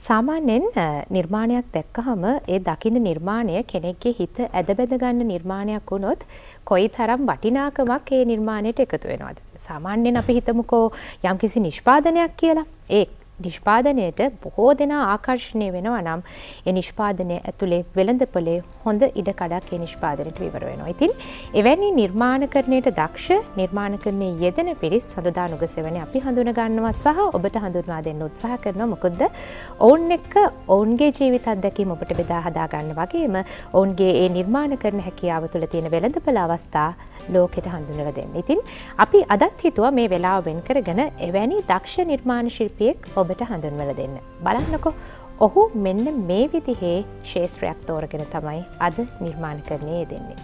සාමාන්‍යයෙන් නිර්මාණයක් දැක්කහම ඒ දකින්න නිර්මාණය කෙනෙක්ගේ හිත ඇදබැද ගන්න නිර්මාණයක් වුණොත් කොයිතරම් වටිනාකමක් ඒ නිර්මාණයට එකතු වෙනවද? සාමාන්‍යයෙන් අපි හිතමුකෝ යම්කිසි නිෂ්පාදනයක් කියලා. ඒ නිෂ්පාදනයට බොහෝ දෙනා ආකර්ෂණය වෙනවා නම් ඒ නිෂ්පාදනය ඇතුලේ වෙළඳපොලේ හොඳ ඉඩකඩක් ඒ නිෂ්පාදනයට විවර වෙනවා. ඉතින් එවැනි නිර්මාණකරණයට දක්ෂ නිර්මාණකරණයේ යෙදෙන පිරිස් සඳුදා නුගසෙවණේ අපි හඳුන ගන්නවා සහ ඔබට හඳුන්වා දෙන්න උත්සාහ කරනවා. මොකද ඔවුන් එක්ක ඔවුන්ගේ ජීවිත අත්දැකීම් ඔබට බෙදා හදා ගන්න වගේම ඔවුන්ගේ ඒ නිර්මාණකරණ හැකියාව තුළ තියෙන වෙළඳපොළ අවස්ථා ලෝකෙට හඳුන්වලා දෙන්න. ඉතින් අපි අදත් හිතුවා මේ වෙලාව වෙන් කරගෙන එවැනි දක්ෂ නිර්මාණ ශිල්පියෙක් ඔබට හඳුන්වලා දෙන්න. බලන්නකෝ ඔහු මෙන්න මේ විදිහේ ශාස්ත්‍රයක් තෝරගෙන තමයි අද නිර්මාණකරණයේ යෙදෙන්නේ.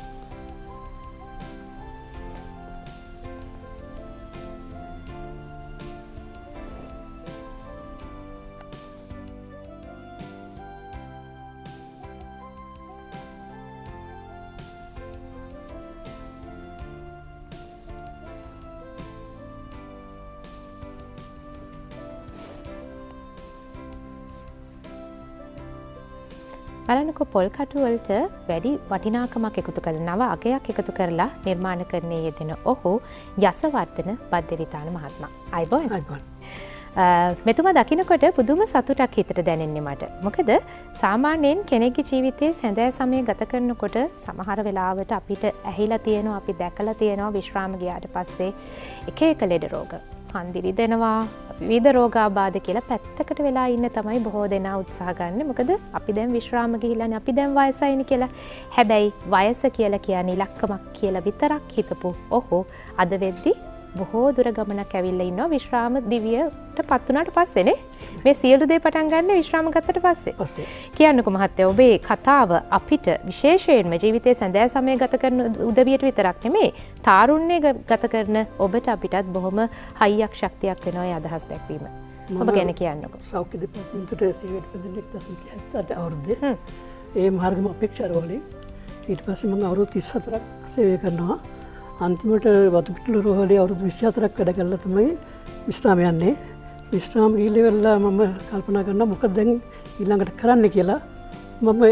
බලන්නකො පොල් කටු වලට වැඩි වටිනාකමක් එකතු කරලා නව අගයක් එකතු කරලා නිර්මාණකරණයේ යෙදෙන ඔහු යසවර්ධන බද්දවිතාන මහත්මයා. අයබෝන්. මෙතුමා දකින්නකොට පුදුම සතුටක් හිතට දැනෙන්නේ මට. මොකද සාමාන්‍යයෙන් කෙනෙක්ගේ ජීවිතයේ සැඳෑ සමය ගත කරනකොට සමහර වෙලාවට අපිට ඇහිලා තියෙනවා, අපි දැකලා තියෙනවා විශ්‍රාම ගියාට පස්සේ එක එක ලෙඩ රෝග, හන්දිරි දෙනවා, විවිධ රෝගාබාධ කියලා පැත්තකට වෙලා ඉන්න තමයි බොහෝ දෙනා උත්සාහ ගන්න. මොකද අපි දැන් විශ්‍රාම ගිහිලානේ, අපි දැන් වයසයිනේ කියලා. හැබැයි වයස කියලා කියන්නේ ඉලක්කමක් කියලා විතරක් හිතපු ඔහු අද වෙද්දි බොහෝ දුර ගමනක් ඇවිල්ලා ඉන්නවා විශ්‍රාම දිවියට පත් වුණාට පස්සේනේ. මේ සියලු දේ පටන් ගන්න විශ්‍රාම ගත්තට පස්සේ. කියන්නකෝ මහත්තයා, ඔබේ කතාව අපිට විශේෂයෙන්ම ජීවිතයේ සැඳෑ සමය ගත කරන උදවියට විතරක් නෙමෙයි, තාරුණ්‍ය ගත කරන ඔබට අපිටත් බොහොම හයියක් ශක්තියක් වෙනවා ඒ අදහස් දැක්වීම. ඔබ ගැන කියන්නකෝ. සෞඛ්‍ය දෙපාර්තමේන්තුවේ සේවයට පෙදෙනෙක් 1977 අවුරුද්දේ ඒ මාර්ගම අපේක්ෂාරවලින් ඊට පස්සේ මම අවුරුදු 34ක් සේවය කරනවා. අන්තිමට වතුපිටල රෝහලේ අවුරුදු 24ක් වැඩ කළා තමයි විශ්‍රාම යන්නේ. විශ්‍රාම ගිහිල්ලා වෙලා මම කල්පනා කරනවා මොකද දැන් ඊළඟට කරන්න කියලා. මම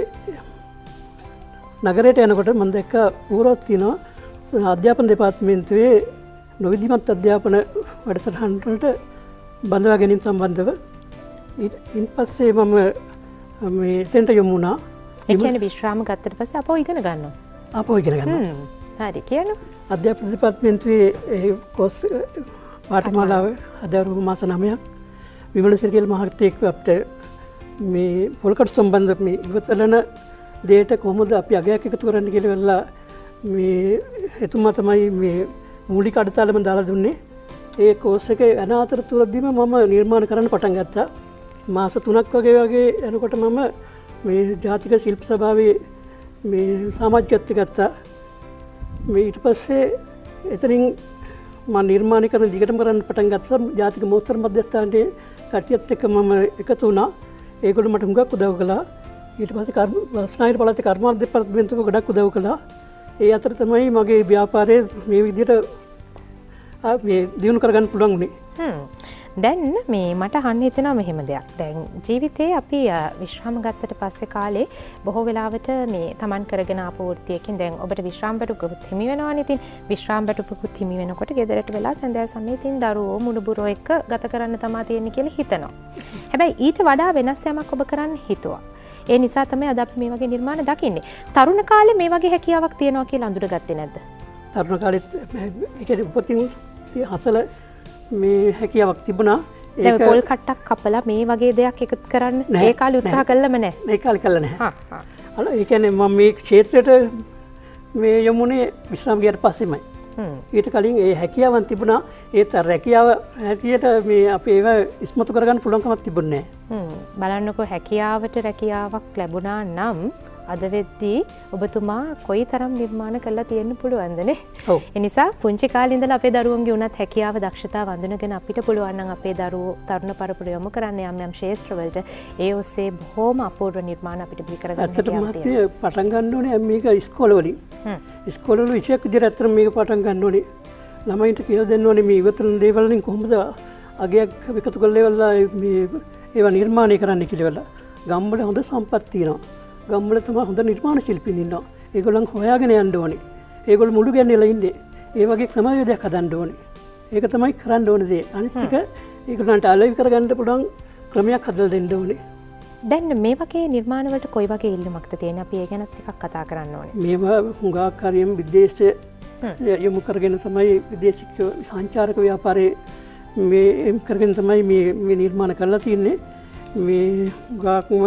නගරයට යනකොට මම දැක්ක ඌරක් තියෙනවා අධ්‍යාපන දෙපාර්තමේන්තුවේ නොවිධිමත් අධ්‍යාපන වැඩසටහන් වලට බඳවා ගැනීම සම්බන්ධව. ඊට පස්සේ මම මේ එතෙන්ට යමු වුණා. ඒ කියන්නේ විශ්‍රාම ගත්තට පස්සේ අපෝ ඉගෙන ගන්නවා. අපෝ ඉගෙන ගන්නවා. හරි කියනවා. අධ්‍යාපන දෙපාර්තමේන්තුවේ කොස් පාඨමාලාව අදවරු මාස 9ක් විමල සිරිගල් මහත්තයෙක් අපිට මේ පොල්කට් සම්බන්ධ මේ ඉවතලන දෙයට කොහොමද අපි අගයක් එකතු කරන්න කියලා වෙලා මේ එතුමා තමයි මේ මූලික අඩතාලම දාලා දුන්නේ. ඒ කෝස් එක යන අතරතුරදීම මම නිර්මාණ කරන්න පටන් ගත්තා. මාස 3ක් වගේ යනකොට මම මේ ජාතික ශිල්ප සභාවේ මේ සමාජගත ගත්තා. මේ ඊට පස්සේ එතනින් මම නිර්මාණ කරන දිගටම කරන්න පටන් ගත්තා. ජාතික මෝස්තර මධ්‍යස්ථානයේ කට්ටියත් එක්ක මම එකතු වුණා. ඒගොල්ලෝ මට හුඟක් උදව් කළා. ඊට පස්සේ වස්නාහිර පළාතේ කර්මාන්ත දෙපාර්තමේන්තුව ගොඩක් උදව් කළා. ඒ අතර තමයි මගේ ව්‍යාපාරය මේ විදිහට මේ දියුණු කරගන්න පුළුවන් වුණේ. දැන් මේ මට අහන්න හිතෙනවා මෙහෙම දෙයක්. දැන් ජීවිතේ අපි විශ්‍රාම ගත්තට පස්සේ කාලේ බොහෝ වෙලාවට මේ Taman කරගෙන ආපු වෘත්තියකින් දැන් ඔබට විශ්‍රාම බටුකුත් හිමි වෙනවනේ. ඉතින් විශ්‍රාම බටුකුත් හිමි වෙනකොට ගෙදරට වෙලා සඳෑ සමයේ තින් දරුවෝ මුණුබුරෝ එක්ක ගත කරන්න තමයි තියෙන්නේ කියලා හිතනවා. හැබැයි ඊට වඩා වෙනස් යමක් ඔබ කරන්න හිතුවා. ඒ නිසා තමයි අද අපි මේ වගේ නිර්මාණ දකින්නේ. තරුණ කාලේ මේ වගේ හැකියාවක් තියෙනවා කියලා අඳුරගත්තේ නැද්ද? තරුණ කාලෙත් ඒ කියන්නේ උපතින් හසල මේ හැකියාවක් තිබුණා. ඒක පොල් කට්ටක් කපලා මේ වගේ දෙයක් එකතු කරන්න ඒ කාලේ උත්සාහ කළම නැහැ. ඒ කාලේ කළා නැහැ. ඒ කියන්නේ මම මේ ක්ෂේත්‍රයට මේ යමුනේ විශ්‍රාම ගියාට පස්සෙමයි. ඊට කලින් ඒ හැකියාවන් තිබුණා. ඒත් රැකියාව හැටියට මේ අපි ඒව ඉස්මතු කරගන්න පුළුවන්කමක් තිබුණේ නැහැ. බලන්නකෝ හැකියාවට රැකියාවක් ලැබුණා නම් අද වෙද්දී ඔබතුමා කොයිතරම් නිර්මාණ කළා තියෙන්න පුළුවන්දනේ. ඒ නිසා පුංචි කාලේ ඉඳලා අපේ දරුවන්ගේ උනත් හැකියාව දක්ෂතාව වඳුනගෙන අපිට පුළුවන් නම් අපේ දරුවෝ තරුණ පරපුර යොමු කරන්න යම් ශාස්ත්‍රවලට ඒ ඔස්සේ බොහොම අපූර්ව නිර්මාණ අපිට බිහි කරගන්න හැකියාවක් තියෙනවා. ඇත්තටම පටන් ගන්න ඕනේ මේක ඉස්කෝලවලින්. ඉස්කෝලවල විෂයක් විදිහට ඇත්තටම මේක පටන් ගන්න ඕනේ. ළමයින්ට කියලා දෙන්න ඕනේ මේ ඉවතන දේවල් වලින් කොහොමද අගයක් එකතු කරලා මේ ඒවා නිර්මාණය කරන්න කියලා. ගම්වල හොඳ සම්පත් තියෙනවා. ගම්වල තමයි හොඳ නිර්මාණ ශිල්පීන් ඉන්නවා. ඒගොල්ලන් හොයාගෙන යන්න ඕනේ. ඒගොල්ලෝ මුළු ගැන්නේලා ඉන්නේ. ඒ වගේ ක්‍රමවේදයක් හදන්න ඕනේ. ඒක තමයි කරන්න ඕනේ දේ. අනිත් එක ඒගොල්ලන්ට අලෙවි කරගන්න පුළුවන් ක්‍රමයක් හදලා දෙන්න ඕනේ. දැන් මේ වගේ නිර්මාණ වලට කොයි වගේ ඉල්ලුමක්ද තියෙන්නේ? අපි ඒ ගැන ටිකක් කතා කරන්න ඕනේ. මේවා හුඟක් හරියම විදේශ යොමු කරගෙන තමයි විදේශික සංචාරක ව්‍යාපාරයේ මේ කරගෙන තමයි මේ නිර්මාණ කරලා තියෙන්නේ. මේ හුඟක්ම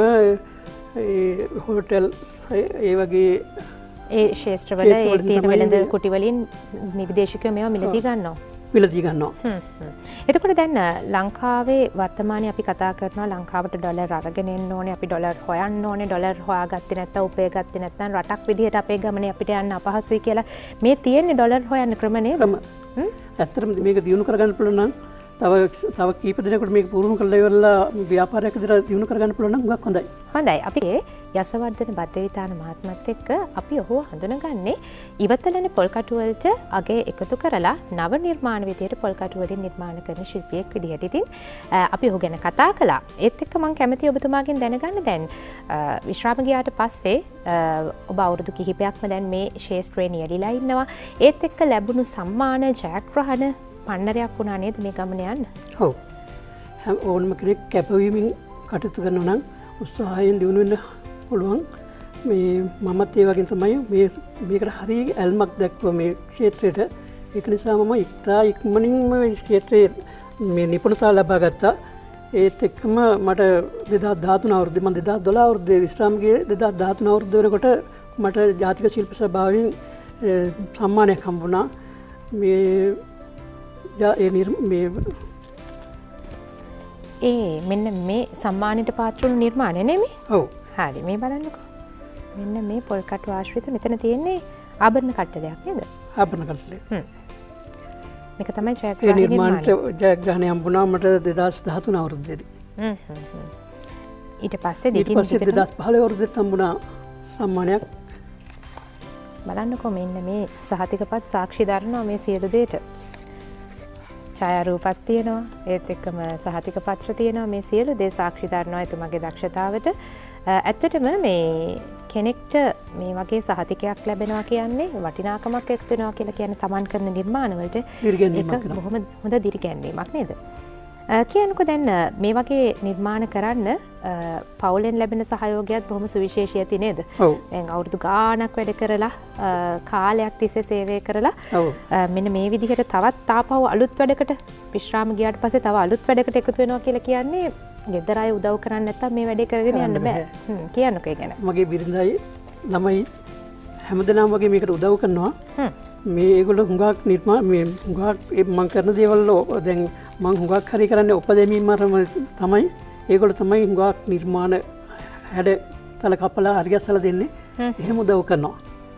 හෝටල් ඒ වගේ ඒ ශේෂ්ත්‍රවල ඒ තියෙන වෙළඳ කුටි වලින් විදේශිකයෝ මේවා මිලදී ගන්නවා. මිලදී ගන්නවා. එතකොට දැන් ලංකාවේ වර්තමානයේ අපි කතා කරනවා ලංකාවට ඩොලර් අරගෙන එන්න ඕනේ, අපි ඩොලර් හොයන්න ඕනේ, ඩොලර් හොයාගත්තේ නැත්නම් උපය ගත්තේ නැත්නම් රටක් විදිහට අපේ ගමනේ අපිට යන්න අපහසුයි කියලා මේ තියෙන්නේ ඩොලර් හොයන්න ක්‍රම නේද? ඇත්තටම මේක දියුණු කරගන්න පුළුවන් නම් තව කීප දිනකට මේක පුරුදු කරලා ඉවරලා ව්‍යාපාරයක් විදිහට දියුණු කරගන්න පුළුවන් නම් හුඟක් හොඳයි. හොඳයි. අපි යසවර්ධන බද්දවිතාන මහත්මයාත් එක්ක අපි ඔහුව හඳුනගන්නේ ඉවතලන පොල්කටු වලට අගය එකතු කරලා නව නිර්මාණ විදියට පොල්කටු වලින් නිර්මාණ කරන ශිල්පියෙක් විදියට. ඉතින් අපි ඔහු ගැන කතා කළා. ඒත් එක්ක මම කැමතියි ඔබතුමාගෙන් දැනගන්න දැන් විශ්‍රාම ගියාට පස්සේ ඔබ අවුරුදු කිහිපයක්ම දැන් මේ ශේෂ්ත්‍රයේ නියැලිලා ඉන්නවා. ඒත් එක්ක ලැබුණු සම්මාන ජයග්‍රහණ පන්නරයක් වුණා නේද මේ ගමන යන්න? ඔව්. ඕනම කෙනෙක් කැපවීමෙන් කටයුතු කරනවා නම් උත්සාහයෙන් දිනු වෙන්න පුළුවන්. මේ මමත් ඒ වගේ තමයි මේකට හරි ඇල්මක් දැක්වුවා මේ ක්ෂේත්‍රයට. ඒක නිසා මම ඉක්තා ඉක්මනින්ම මේ ක්ෂේත්‍රයේ මේ නිපුණතා ලබා ගත්තා. ඒත් එක්කම මට 2013 අවුරුද්දේ මම 2012 අවුරුද්දේ විශ්‍රාම ගියේ 2013 අවුරුද්ද වෙනකොට මට ජාතික ශිල්ප සභාවෙන් සම්මානයක් හම්බුණා. මෙන්න මේ සම්මානයට පාත්‍ර වුණු නිර්මාණය නෙමෙයි? ඔව්. හරි මේ බලන්නකෝ. මෙන්න මේ පොල්කටු ආශ්‍රිත මෙතන තියෙන්නේ ආභරණ කට්ටලයක් නේද? ආභරණ කට්ටලය. මේක තමයි ජයග්‍රහණ නිර්මාණය. ජයග්‍රහණය හම්බුණා මට 2013 අවුරුද්දේදී. ඊට පස්සේ 2015 අවුරුද්දේත් හම්බුණා සම්මානයක්. බලන්නකෝ මෙන්න මේ සහතිකපත් සාක්ෂි දරනවා මේ සියලු දේට. ඡායාරූපත් තියෙනවා, ඒත් එක්කම සහතික පත්‍ර තියෙනවා, මේ සියලු දේ සාක්ෂි දරනවා එතුමගේ දක්ෂතාවට. ඇත්තටම මේ කෙනෙක්ට මේ වගේ සහතිකයක් ලැබෙනවා කියන්නේ වටිනාකමක් එක් වෙනවා කියලා කියන්නේ Taman කරන නිර්මාණවලට ඒක බොහොම හොඳ දිරිගැන්වීමක් නේද? කියන්නකෝ දැන් මේ වගේ නිර්මාණ කරන්න පවුලෙන් ලැබෙන සහයෝගයත් බොහොම සුවිශේෂී ඇති නේද? ඔව්. දැන් අවුරුදු ගාණක් වැඩ කරලා කාලයක් තිස්සේ සේවය කරලා මෙන්න මේ විදිහට තවත් තාපහුව අලුත් වැඩකට විශ්‍රාම ගියාට පස්සේ තව අලුත් වැඩකට එකතු වෙනවා කියලා කියන්නේ ගෙදර අය උදව් කරන්නේ නැත්තම් මේ වැඩේ කරගෙන යන්න බෑ. කියන්නකෝ ඒ ගැන. මගේ බිරිඳයි ළමයි හැමදෙනාම වගේ මේකට උදව් කරනවා. මේ ඒගොල්ලෝ හුඟක් නිර්මාණ මේ හුඟක් මම කරන දේවල් දැන් මම හුඟක් හරි කරන්නේ උපදෙමින් තමයි ඒගොල්ලෝ තමයි හුඟක් නිර්මාණ හැඩ තල කපලා හරියස්සලා දෙන්නේ. එහෙම උදව් කරනවා.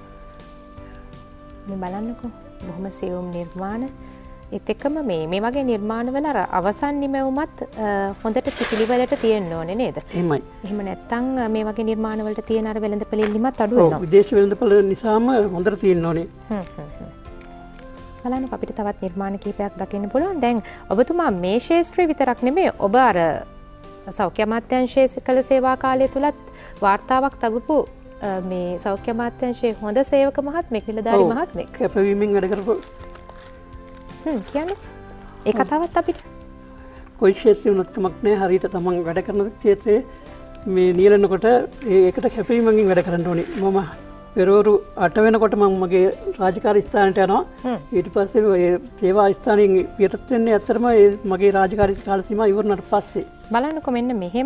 මේ බලන්නකෝ බොහොම සියුම් නිර්මාණ. ඒත් එක්කම මේ වගේ නිර්මාණවල අර අවසන් නිමැවුමත් හොඳට පිළිවෙලට තියෙන්න ඕනේ නේද? එහෙමයි. එහෙම නැත්නම් මේ වගේ නිර්මාණවලට තියෙන අර වෙළඳපොළ ඉල්ලීමත් අඩු වෙනවා. ඔව් විදේශ වෙළඳපොළ නිසාම හොඳට තියෙන්න ඕනේ. බලන්නකෝ අපිට තවත් නිර්මාණ කීපයක් දකින්න පුළුවන්. දැන් ඔබතුමා මේ ශාස්ත්‍රය විතරක් නෙමෙයි ඔබ අර සෞඛ්‍ය අමාත්‍යාංශයේ කළ සේවා කාලය තුලත් වාර්තාවක් තබපු මේ සෞඛ්‍ය අමාත්‍යාංශයේ හොඳ සේවක මහත්මෙක් නිලධාරි මහත්මෙක්. කැපවීමෙන් වැඩ කරපු කියන්නේ ඒ කතාවත් අපිට කොයි ක්ෂේත්‍රේ වුණත් කමක් නැහැ. හරියට තමන් වැඩ කරන ක්ෂේත්‍රයේ මේ නියැලෙනකොට ඒකට කැපවීමකින් වැඩ කරන්න ඕනේ. මම පෙරවරු 8 වෙනකොට මම මගේ රාජකාරී ස්ථානයට යනවා. ඊට පස්සේ ඒ සේවා ස්ථානයෙන් පිටත් වෙන්නේ ඇත්තටම මගේ රාජකාරී කාල සීමාව ඉවරනට පස්සේ. බලන්නකො මෙන්න මෙහෙම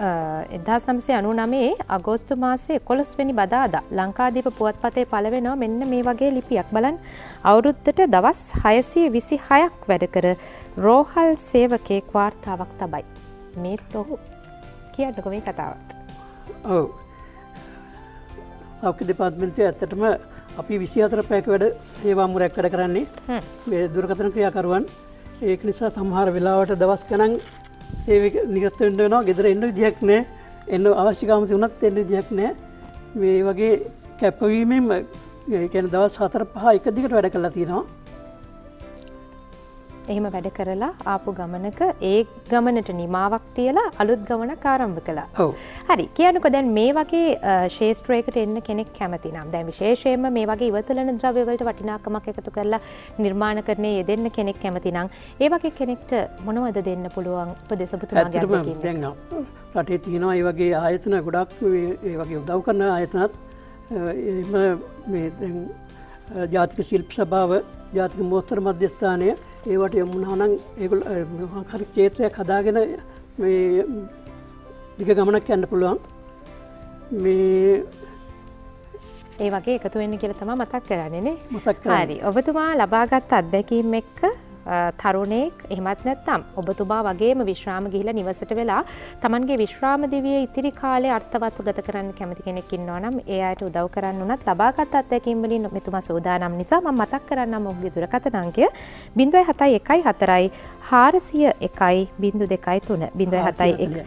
1999 අගෝස්තු මාසයේ 11 වෙනි බදාදා ලංකාදීප පුවත්පතේ පළ වෙනවා මෙන්න මේ වගේ ලිපියක්. බලන්න අවුරුද්දට දවස් 626ක් වැඩ කර රෝහල් සේවකයෙක් වාර්තාවක් තබයි. මේත් ඔහු කියන්නකො මේ කතාවත්. ඔව්. සෞඛ්‍ය දෙපාර්තමේන්තුවේ ඇත්තටම අපි 24 පැයක වැඩ සේවා මුරයක් වැඩ කරන්නේ. මේ දුරකථන ක්‍රියාකරුවන්. ඒක නිසා සමහර වෙලාවට දවස් ගණන් සේවක නිරත වෙන්න වෙනවා. ගෙදර එන්න විදියක් නැහැ. එන්න අවශ්‍යකම් තිබුණත් එන්න විදියක් නැහැ. මේ වගේ කැපවීමෙන් ඒ කියන්නේ දවස් 4-5 එක දිගට වැඩ කරලා තියෙනවා. එහෙම වැඩ කරලා ආපු ගමනක ඒ ගමනට නිමාවක් තියලා අලුත් ගමනක් ආරම්භ කළා. ඔව්. හරි. කියන්නකෝ දැන් මේ වගේ ශේෂ්ත්‍රයකට එන්න කෙනෙක් කැමති නම් දැන් විශේෂයෙන්ම මේ වගේ ඉවතලන ද්‍රව්‍ය වලට වටිනාකමක් එකතු කරලා නිර්මාණකරණයේ යෙදෙන්න කෙනෙක් කැමති නම් ඒ වගේ කෙනෙක්ට මොනවද දෙන්න පුළුවන් උපදෙස් ඔබතුමාගේ අත්දැකීම්? දැන් රටේ තියෙනවා ඒ වගේ ආයතන ගොඩක් ඒ වගේ උදව් කරන ආයතනත් එහෙම මේ දැන් ජාතික ශිල්ප සභාව ජාතික මෝස්තර මධ්‍යස්ථානය ඒවට යමුණා නම් ඒගොල්ලෝ හරි ක්ෂේත්‍රයක් හදාගෙන මේ දිග ගමනක් යන්න පුළුවන්. මේ ඒ වගේ එකතු වෙන්න කියලා තමයි මතක් කරන්නේ නේ. මතක් කරන්නේ. හරි. ඔබතුමා ලබාගත් අත්දැකීම් එක්ක තරුණයෙක් එහෙමත් නැත්නම් ඔබතුමා වගේම විශ්‍රාම ගිහිලා නිවසට වෙලා Tamanගේ විශ්‍රාම දිවියේ ඉතිරි කාලේ අර්ථවත්ව ගත කරන්න කැමති කෙනෙක් ඉන්නවා නම් ඒ අයට උදව් කරන්න උනත් ලබාගත් අත්දැකීම් වලින් මෙතුමා සෝදානම් නිසා මම මතක් කරන්නම් ඔහුගේ දුරකථන අංකය 0714 401 023 0714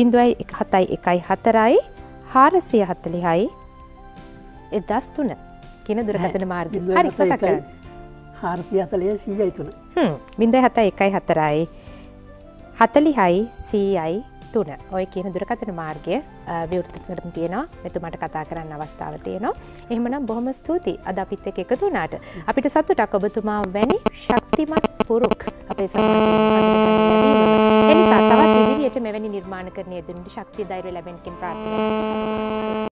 440යි 1003 කියන දුරකථන මාර්ගය. හරි මතක් කරගන්න. 440 0714 40යි 100යි 3 ඔය කියන දුරකථන මාර්ගය විවෘත කරගෙන තියෙනවා. මෙතුමාට කතා කරන්න අවස්ථාව තියෙනවා. එහෙමනම් බොහොම ස්තුතියි අද අපිත් එක්ක එකතු වුණාට. අපිට සතුටක් ඔබතුමා වැනි ශක්තිමත් පුරුක් අපේ සමාජයේ එනිසා තවත් ඉදිරියට මෙවැනි නිර්මාණකරණයේ දුන්නු ශක්තිය ධෛර්යය ලැබෙන්න කියන ප්‍රාර්ථනාව